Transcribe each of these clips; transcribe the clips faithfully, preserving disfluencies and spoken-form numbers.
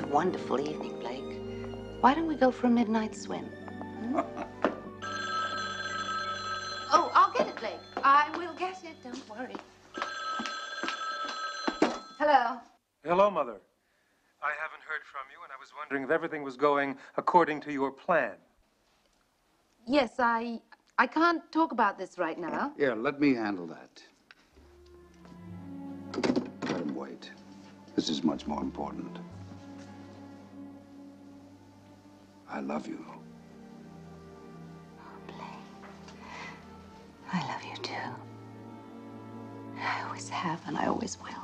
wonderful evening, Blake. Why don't we go for a midnight swim? Hmm? Oh, I'll get it, Blake. I will get it. Don't worry. Hello. Hello, Mother. I haven't heard from you, and I was wondering if everything was going according to your plan. Yes, I... I can't talk about this right now. Yeah, let me handle that. Let him wait. This is much more important. I love you. Oh, Blake. I love you, too. I always have, and I always will.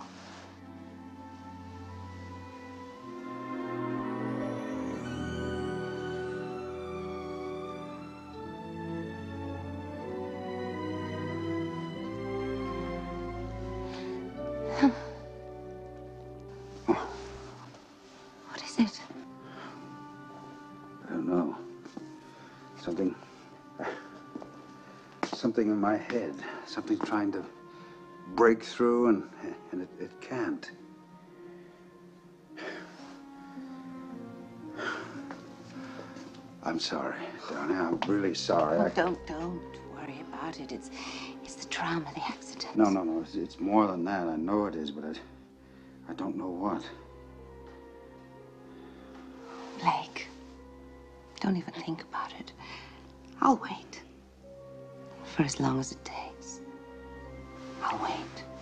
What is it? I don't know. Something... Something in my head. Something trying to break through, and, and it, it can't. I'm sorry, darling. I'm really sorry. Oh, I... don't, don't worry about it. It's, it's the trauma, the accident. No, no, no. It's, it's more than that. I know it is, but I, I don't know what. Blake, don't even think about it. I'll wait. For as long as it takes. I'll wait.